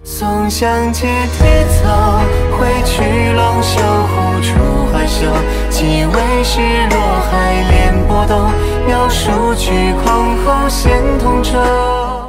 松香结铁草，挥去龙袖，护出怀袖。几为是落海连波动，描述曲狂后现同舟。